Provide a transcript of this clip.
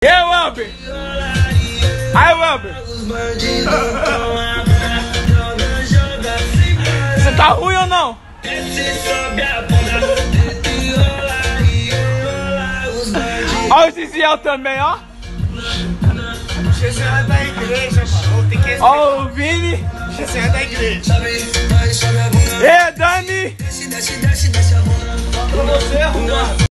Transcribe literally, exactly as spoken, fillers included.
E aí, Wamper? Aí, Wamper? Você tá ruim ou não? Olha o Ciciel também, ó. Você é da igreja, mano. Tem que respeitar. Ó o Vini. Você é da igreja. E Dani. Pra você arrumar.